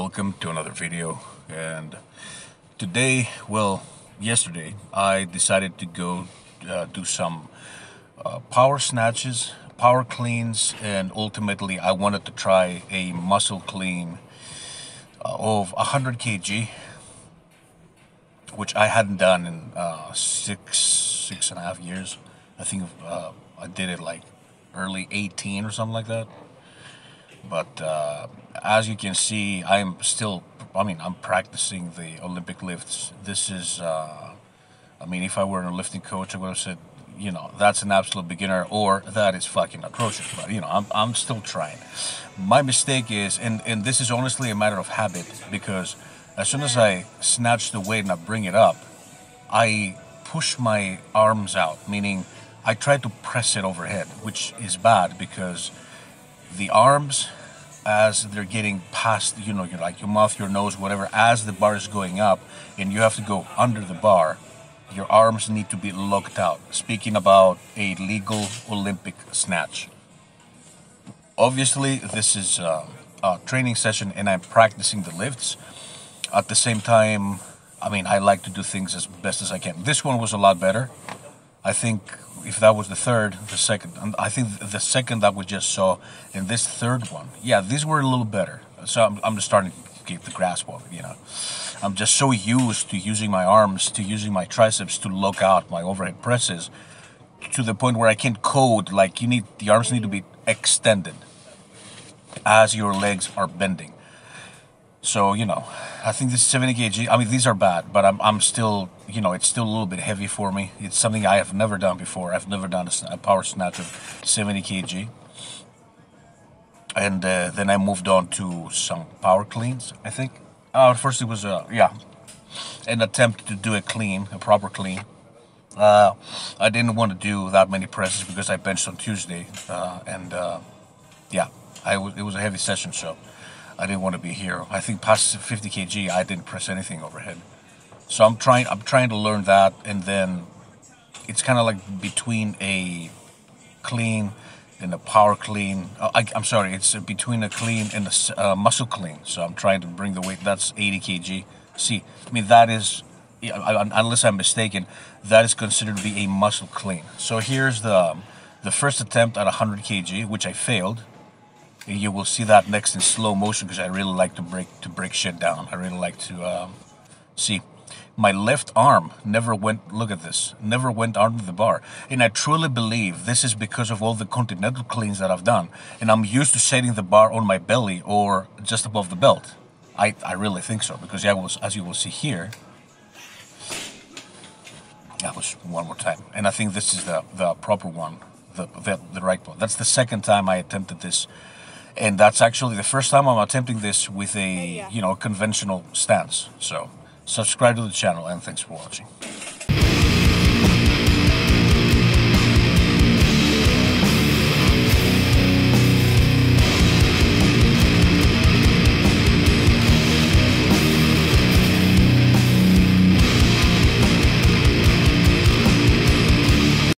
welcome to another video. And today, well, yesterday I decided to go do some power snatches, power cleans, and ultimately I wanted to try a muscle clean of 100 kg, which I hadn't done in six and a half years. I think I did it like early 18 or something like that. But as you can see, I'm practicing the Olympic lifts. This is, if I were a lifting coach, I would have said, that's an absolute beginner, or that is fucking atrocious. But, I'm still trying. My mistake is, and this is honestly a matter of habit, because as soon as I snatch the weight and I bring it up, I push my arms out, meaning I try to press it overhead, which is bad because the arms, as they're getting past, your mouth, your nose, whatever, as the bar is going up and you have to go under the bar, your arms need to be locked out. Speaking about a legal Olympic snatch. Obviously, this is a training session and I'm practicing the lifts. At the same time, I like to do things as best as I can. This one was a lot better. I think if that was the second, I think the second that we just saw, and this third one, yeah, these were a little better. So I'm just starting to get the grasp of it, I'm just so used to using my arms, to using my triceps to lock out my overhead presses, to the point where I can't code, like the arms need to be extended as your legs are bending. So, I think this is 70 kg. These are bad, but I'm still, it's still a little bit heavy for me. It's something I have never done before. I've never done a power snatch of 70 kg. And then I moved on to some power cleans, I think. First it was, an attempt to do a proper clean. I didn't want to do that many presses because I benched on Tuesday. It was a heavy session, so I didn't want to be here. I think past 50 kg, I didn't press anything overhead. So I'm trying to learn that, and then it's kind of like between a clean and a power clean. It's between a clean and a muscle clean. So I'm trying to bring the weight. That's 80 kg. See, that is, unless I'm mistaken, that is considered to be a muscle clean. So here's the first attempt at 100 kg, which I failed. You will see that next in slow motion because I really like to break shit down. I really like to see. My left arm never went, look at this, never went under the bar. And I truly believe this is because of all the continental cleans that I've done. And I'm used to setting the bar on my belly or just above the belt. I really think so, because as you will see here, that was one more time. And I think this is the proper one, the right one. That's the second time I attempted this. And that's actually the first time I'm attempting this with a, conventional stance. So subscribe to the channel, and thanks for watching.